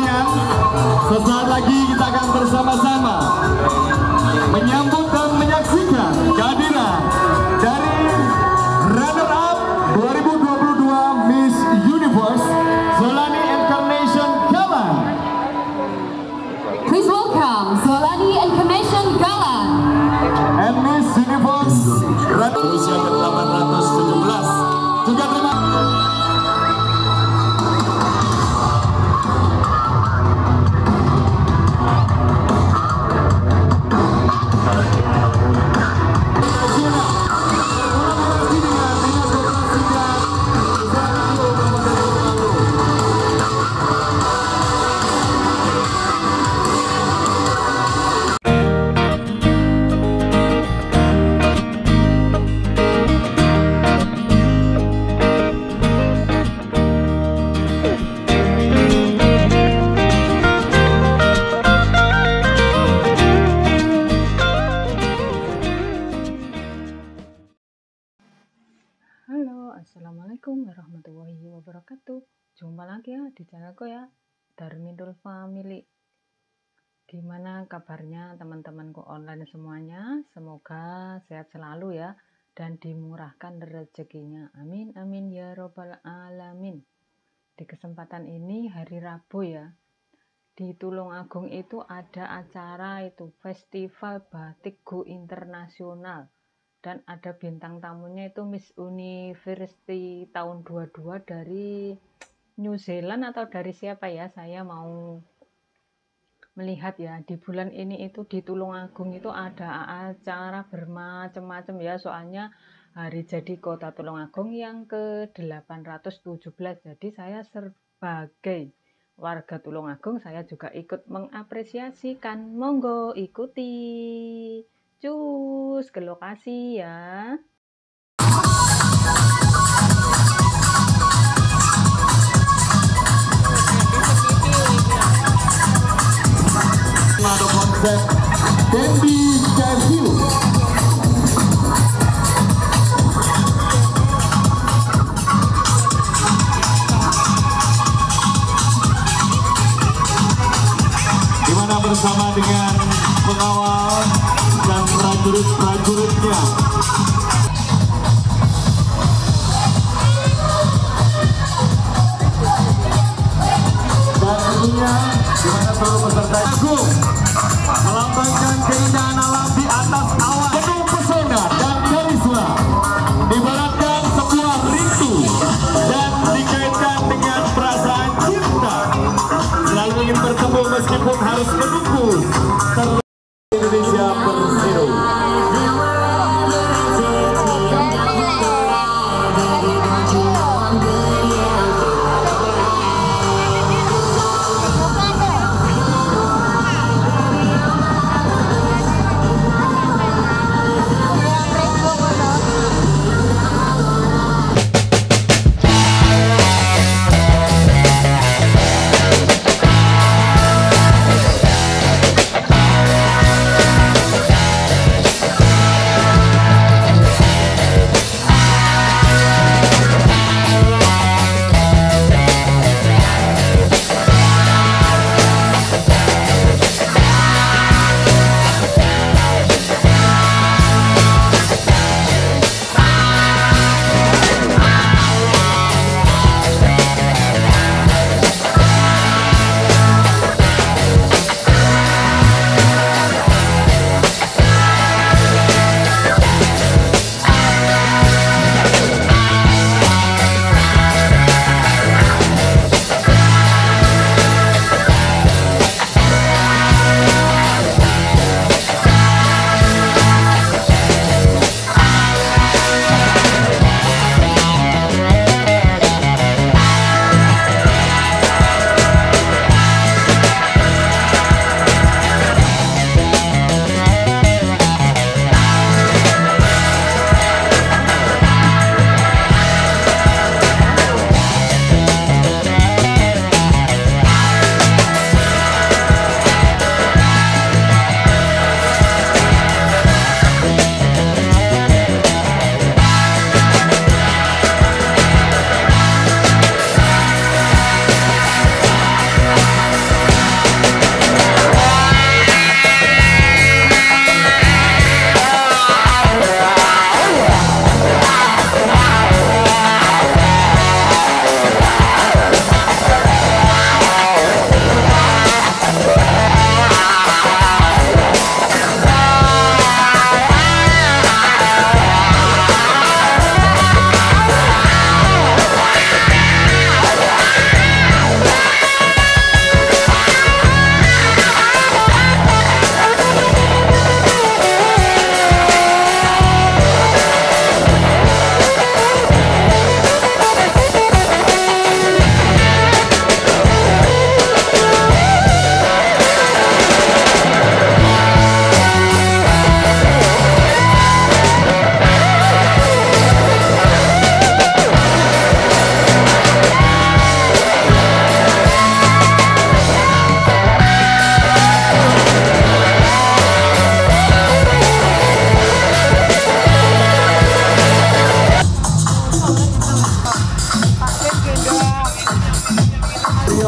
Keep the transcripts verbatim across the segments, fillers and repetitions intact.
sekalian, sesaat lagi kita akan bersama-sama menyambut dan menyaksikan kehadiran dari runner up dua ribu dua puluh dua Miss Universe Zolani Incarnation Galan. Please welcome Zolani Incarnation Galan and Miss Universe berusia ke delapan ratus tujuh belas. Juga terima Assalamualaikum warahmatullahi wabarakatuh. Jumpa lagi ya di channelku ya, Darmidul Family. Gimana kabarnya teman-temanku online semuanya? Semoga sehat selalu ya dan dimurahkan rezekinya. Amin amin ya robbal alamin. Di kesempatan ini hari Rabu ya, di Tulungagung itu ada acara itu Festival Batik Go Internasional. Dan ada bintang tamunya itu Miss University tahun dua puluh dua dari New Zealand atau dari siapa ya, saya mau melihat ya. Di bulan ini itu di Tulungagung itu ada acara bermacam-macam ya, soalnya hari jadi kota Tulungagung yang ke delapan ratus tujuh belas. Jadi saya sebagai warga Tulungagung saya juga ikut mengapresiasikan. Monggo ikuti. Cus ke lokasi ya. ada konsep Candy Cashew. Dimana bersama dengan pengawal dan prajurit-prajuritnya. Dan tentunya dimana seluruh peserta agung melambangkan keindahan alam di atas awan penuh pesona dan karisma, ibaratkan sebuah rindu dan dikaitkan dengan perasaan cinta, selalu ingin bertemu meskipun harus menunggu. Indonesia Persero.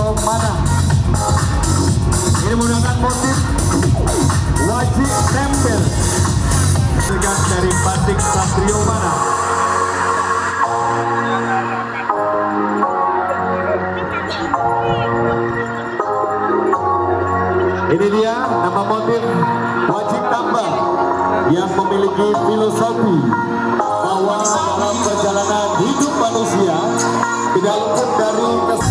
Satrio Mana. Ini menggunakan motif wajik tempel segan dari batik Satrio Mana. Ini dia nama motif wajik tambang yang memiliki filosofi bahwa dalam perjalanan hidup manusia tidak luput dari kes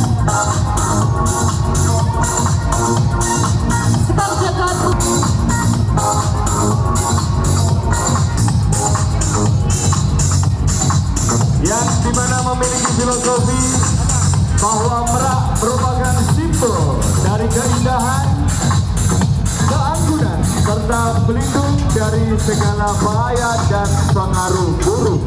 yang dimana memiliki filosofi bahwa merak merupakan simbol dari keindahan, keanggunan, serta pelindung dari segala bahaya dan pengaruh buruk.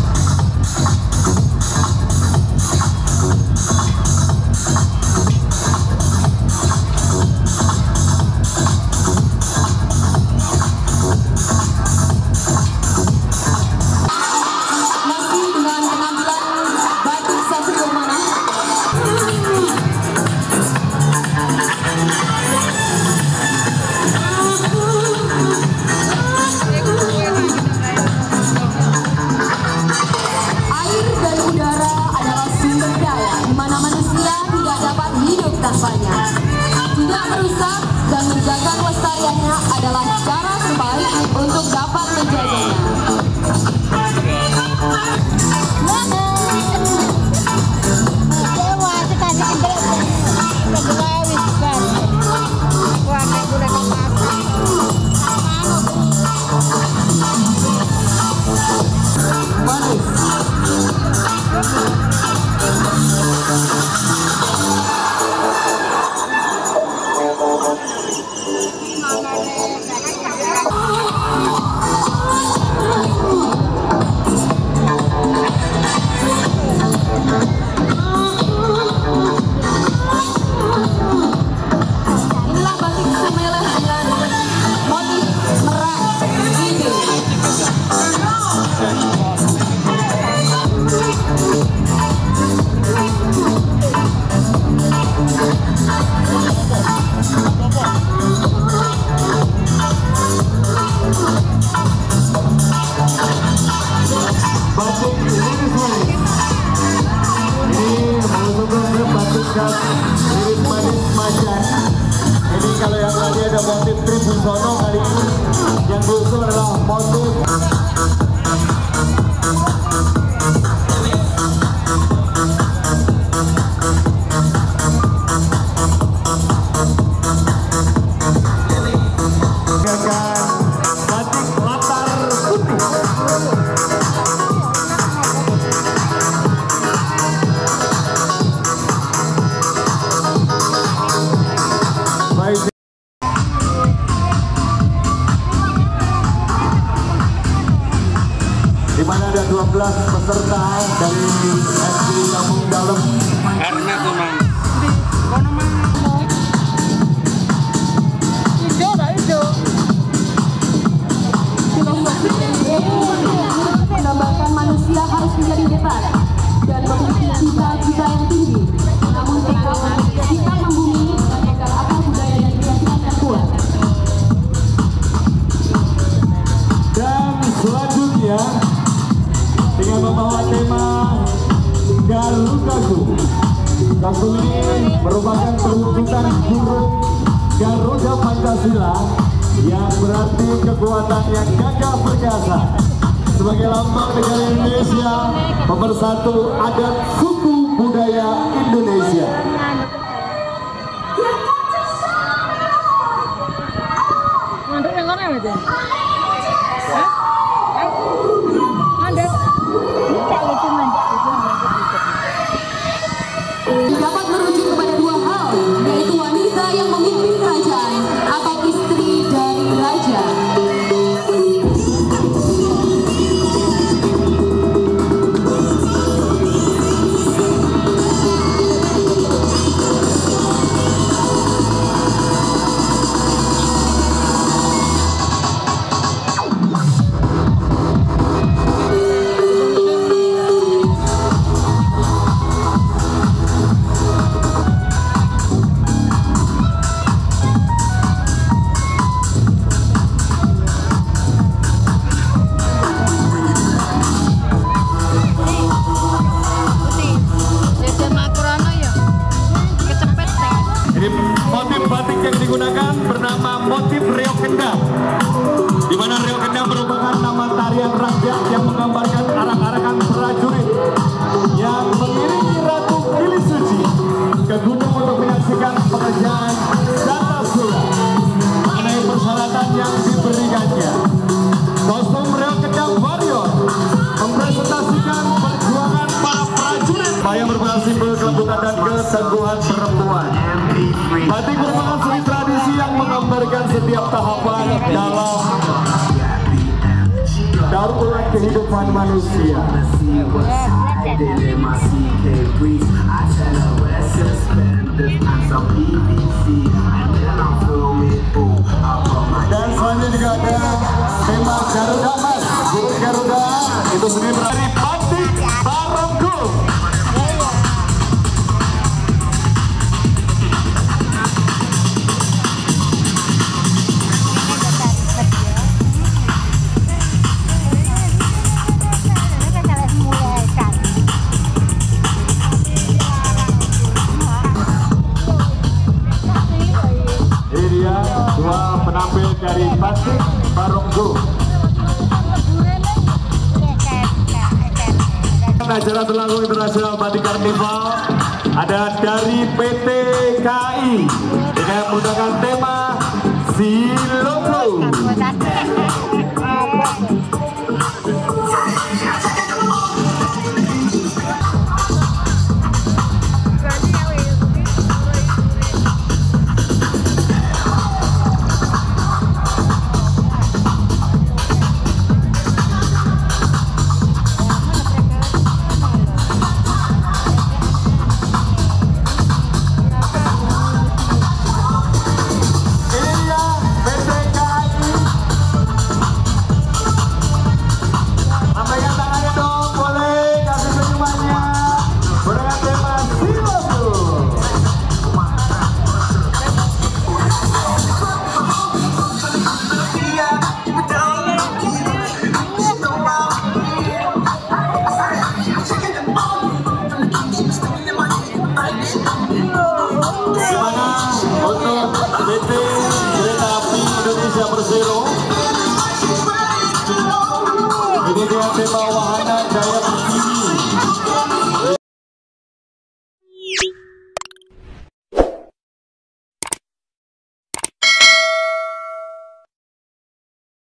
Tidak merusak dan menjaga kelestariannya adalah cara terbaik untuk dapat menjaganya. Ini kalau yang tadi ada motif Tribusono, kali ini yang diusul adalah motif batik latar putih. Di mana ada dua belas peserta dari S D Kampung Dalem. Karena tuh mang. Menambahkan manusia harus menjadi hebat dan memiliki cita-cita yang tinggi. Namun tetap kita membumi agar akar budaya dan keyakinan yang kuat. Dan selanjutnya dengan membawa tema Garudaku. Lagu ini merupakan perwujudan huruf Garuda Pancasila yang berarti kekuatan yang gagah perkasa sebagai lambang negara Indonesia, pemersatu adat suku budaya Indonesia. Dapat merujuk kepada dua hal, yaitu wanita yang memimpin kerajaan atau istri dari raja. batik yang digunakan bernama motif reog kendang, di mana reog kendang merupakan nama tarian rakyat yang menggambarkan arak-arakan prajurit yang mengiringi Ratu Gili Suci ke gunung untuk menyaksikan pekerjaan Jata Sula. Mengenai persyaratan yang diberikannya, kostum reog kendang warrior mempresentasikan perjuangan para prajurit yang merupakan simbol kelembutan dan keteguhan perempuan. Batik merupakan seni tradisi yang menggambarkan setiap tahapan dalam daur ulang kehidupan manusia. Dan selanjutnya juga ada tema Garuda Mas, burung Garuda itu sendiri dari batik Barongko. Dua penampil dari batik Barongko. Acara Tulanggung Internasional Batik Karnival ada dari P T K I dengan menggunakan tema Sila